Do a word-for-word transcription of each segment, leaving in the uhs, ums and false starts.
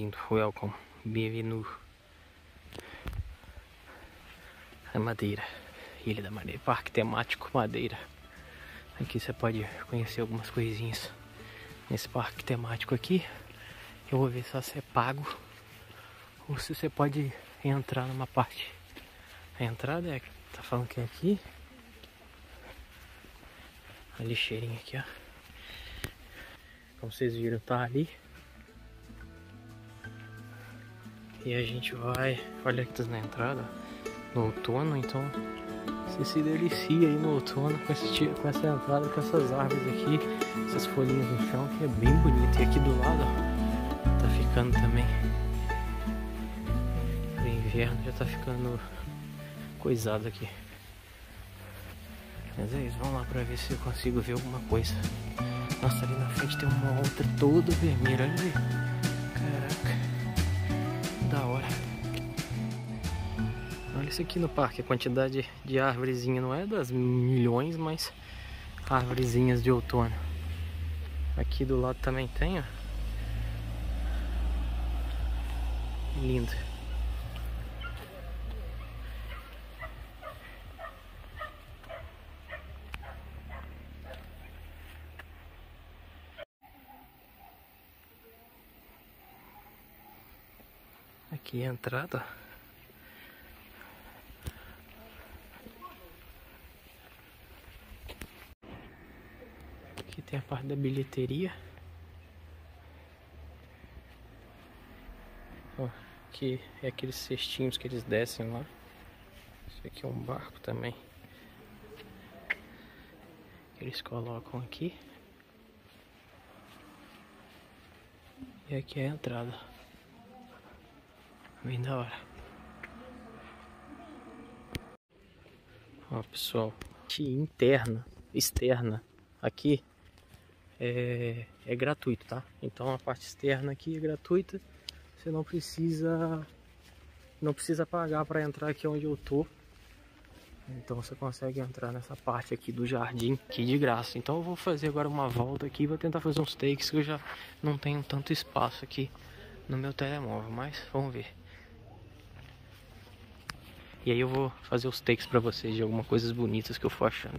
bem-vindo, welcome, bem-vindo a Madeira, Ilha da Madeira, parque temático Madeira. Aqui você pode conhecer algumas coisinhas nesse parque temático aqui. Eu vou ver se você é pago ou se você pode entrar numa parte. A entrada é, tá falando que é aqui. A lixeirinha aqui, ó. Como vocês viram, tá ali. E a gente vai, olha que tá na entrada, no outono, então você se delicia aí no outono com, esse, com essa entrada, com essas árvores aqui, essas folhinhas no chão, que é bem bonito. E aqui do lado, ó, tá ficando também, o inverno já tá ficando coisado aqui. Mas é isso, vamos lá pra ver se eu consigo ver alguma coisa. Nossa, ali na frente tem uma outra toda vermelha, olha ali. Caraca. Da hora. Olha isso aqui no parque, a quantidade de árvorezinha não é das milhões, mas árvorezinhas de outono. Aqui do lado também tem, ó. Lindo. Aqui é a entrada. Aqui tem a parte da bilheteria. Ó, aqui é aqueles cestinhos que eles descem lá. Isso aqui é um barco também. Eles colocam aqui. E aqui é a entrada. Bem da hora. Ó, pessoal, aqui interna, externa, aqui é, é gratuito, tá? Então a parte externa aqui é gratuita. Você não precisa não precisa pagar para entrar aqui onde eu tô. Então você consegue entrar nessa parte aqui do jardim aqui de graça. Então eu vou fazer agora uma volta aqui, vou tentar fazer uns takes que eu já não tenho tanto espaço aqui no meu telemóvel, mas vamos ver. E aí eu vou fazer os takes pra vocês de algumas coisas bonitas que eu for achando.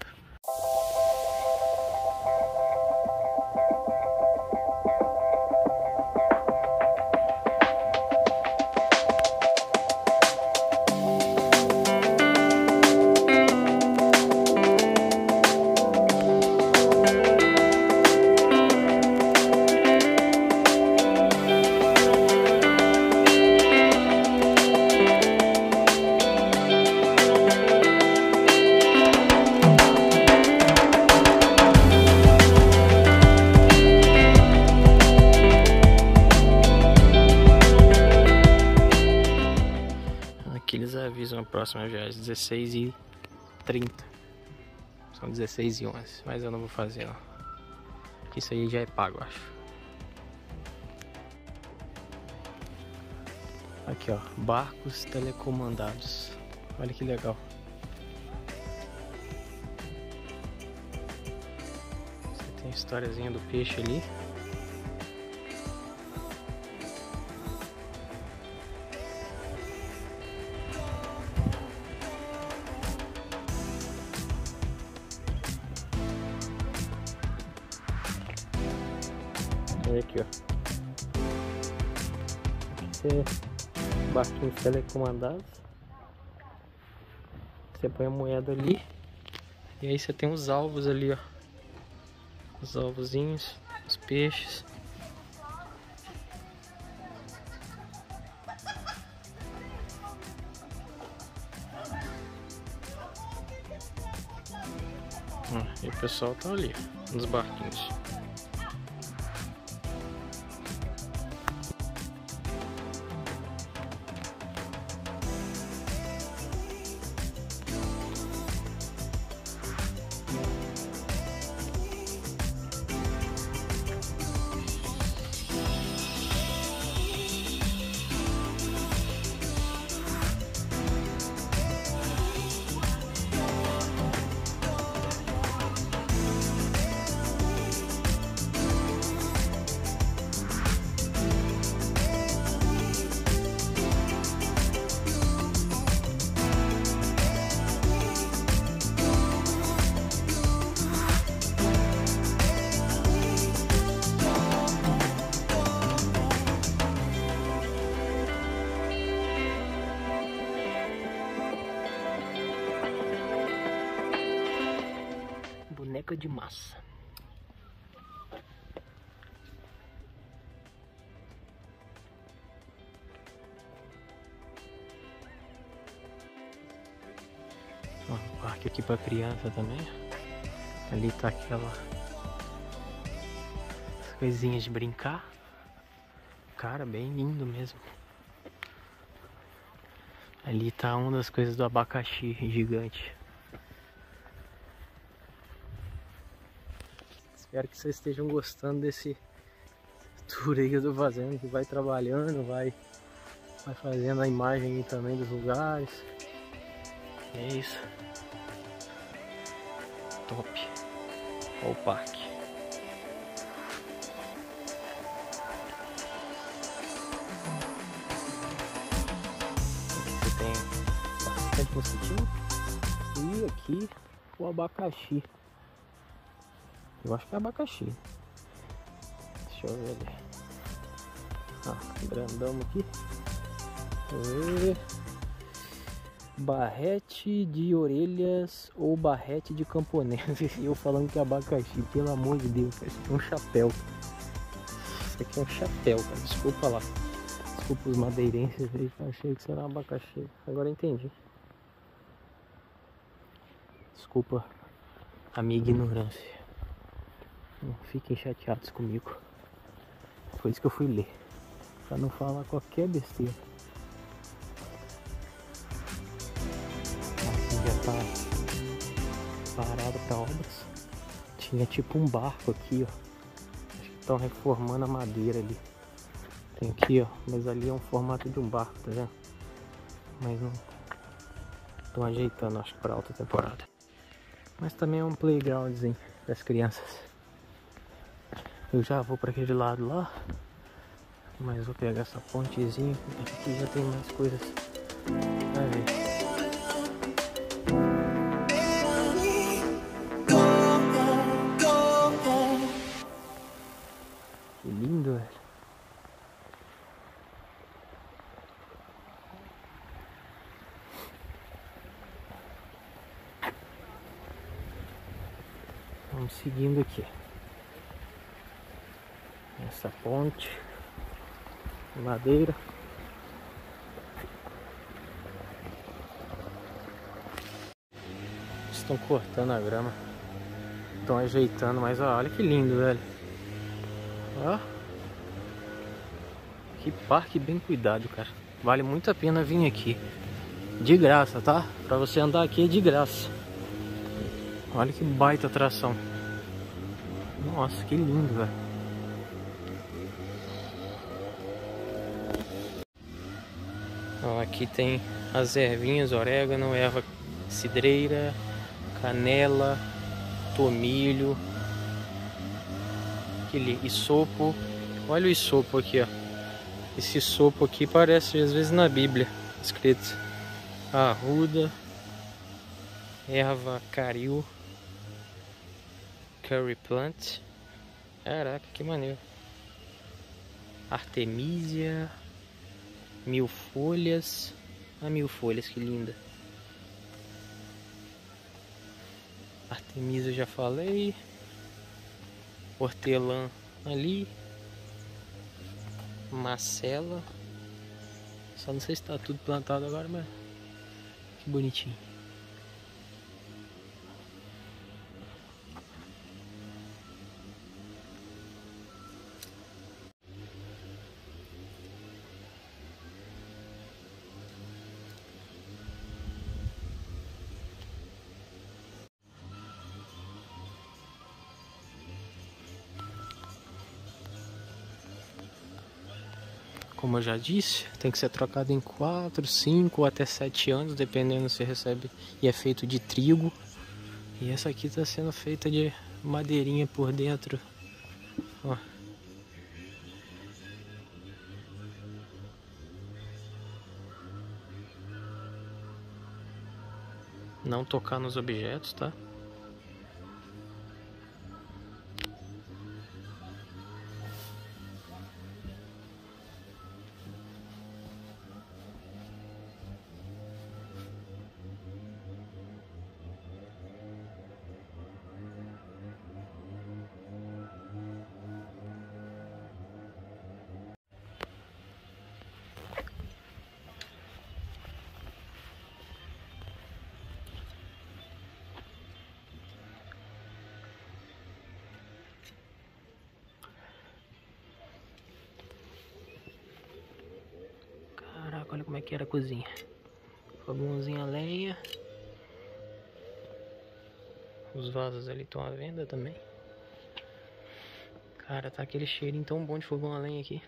Eles avisam a próxima viagem, dezesseis e trinta. São dezesseis e onze, mas eu não vou fazer não. Isso aí já é pago, acho. Aqui, ó, barcos telecomandados. Olha que legal. Você tem a historiazinha do peixe ali. Olha aqui, ó. Aqui é barquinhos telecomandados. Você põe a moeda ali. E aí você tem os alvos ali, ó. Os alvozinhos, os peixes. Hum, e o pessoal tá ali, nos barquinhos. fábrica de massa. Ó, um parque aqui para criança também. Ali tá aquela as coisinhas de brincar. Cara, bem lindo mesmo. Ali tá uma das coisas do abacaxi gigante. Espero que vocês estejam gostando desse tour aí que eu tô fazendo, que vai trabalhando, vai, vai fazendo a imagem aí também dos lugares. É isso. Top. Olha o parque. Você tem bastante mosquitinho. E aqui o abacaxi. Eu acho que é abacaxi. Deixa eu ver ali. Ah, grandão aqui. E... barrete de orelhas ou barrete de camponês. Eu falando que é abacaxi, pelo amor de Deus, cara. Isso aqui é um chapéu. Isso aqui é um chapéu, cara. Desculpa lá. Desculpa os madeirenses aí, que eu achei que isso era um abacaxi. Agora eu entendi. Desculpa a minha ignorância. Não fiquem chateados comigo. Foi isso que eu fui ler, pra não falar qualquer besteira. Aqui já tá parado para obras. Tinha tipo um barco aqui, ó. Acho que estão reformando a madeira ali. Tem aqui, ó, mas ali é um formato de um barco, tá vendo? Mas não estão ajeitando, acho que para alta temporada. Mas também é um playgroundzinho das crianças. Eu já vou para aquele lado lá, mas vou pegar essa pontezinha, porque aqui já tem mais coisas pra ver. Que lindo, velho. Vamos seguindo aqui. Essa ponte de madeira. Estão cortando a grama. Estão ajeitando, mas ó, olha que lindo, velho. Ó. Que parque bem cuidado, cara. Vale muito a pena vir aqui. De graça, tá? Pra você andar aqui é de graça. Olha que baita atração. Nossa, que lindo, velho. Ó, aqui tem as ervinhas, orégano, erva cidreira, canela, tomilho, aquele isopo. Olha o isopo aqui, ó. Esse isopo aqui parece às vezes na Bíblia escrito arruda, erva caril, curry plant. Caraca, que maneiro. Artemisia, mil folhas. Ah, mil folhas, que linda. Artemisia eu já falei. Hortelã ali. Macela. Só não sei se está tudo plantado agora, mas que bonitinho. Como eu já disse, tem que ser trocado em quatro, cinco ou até sete anos, dependendo se recebe e é feito de trigo. E essa aqui está sendo feita de madeirinha por dentro. Ó. Não tocar nos objetos, tá? como é que era a cozinha. Fogãozinho a lenha. Os vasos ali estão à venda também. Cara, tá aquele cheirinho tão bom de fogão a lenha aqui.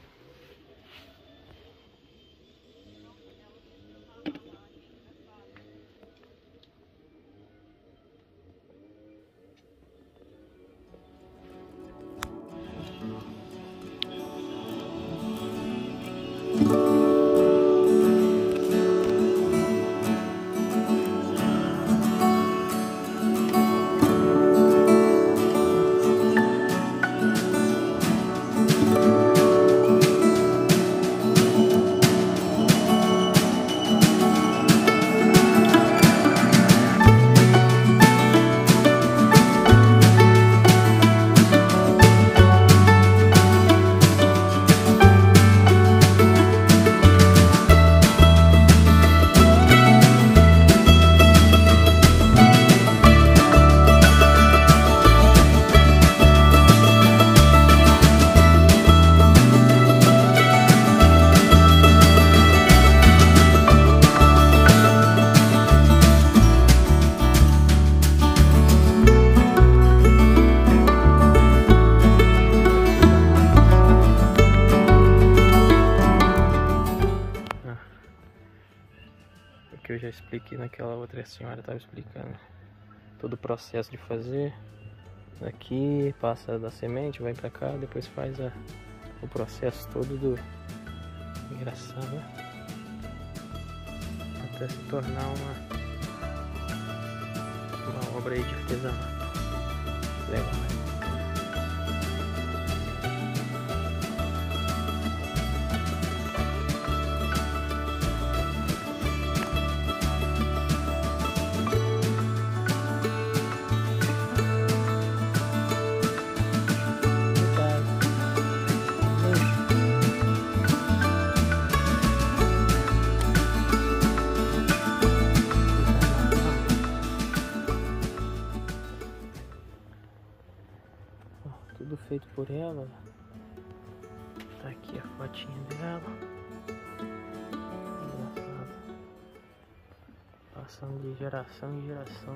Que eu já expliquei naquela outra senhora, estava explicando todo o processo de fazer. Daqui passa da semente, vai pra cá, depois faz a, o processo todo do migração, né? Até se tornar uma uma obra aí de artesanato. Legal, né? Tudo feito por ela. Tá aqui a fotinha dela. Engraçado. Passando de geração em geração.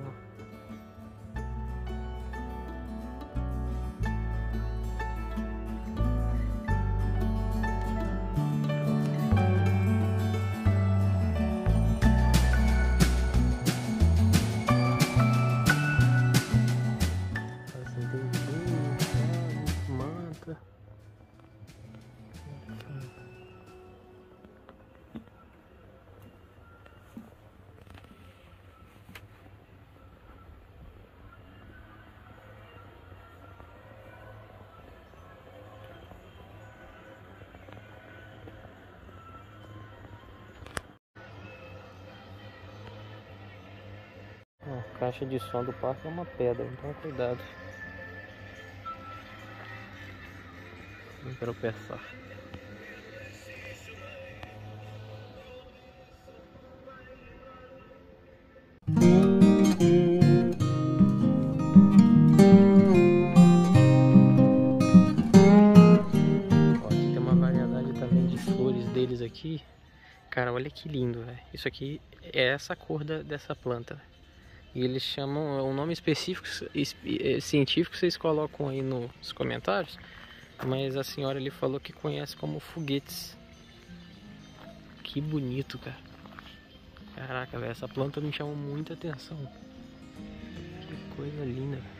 A caixa de som do parque é uma pedra, então cuidado. Não tropeçar. Ó, aqui tem uma variedade também de flores deles aqui. Cara, olha que lindo, velho. Isso aqui é essa cor da, dessa planta. E eles chamam, um nome específico, científico, vocês colocam aí nos comentários. Mas a senhora ali falou que conhece como foguetes. Que bonito, cara. Caraca, velho, essa planta me chamou muita atenção. Que coisa linda, velho.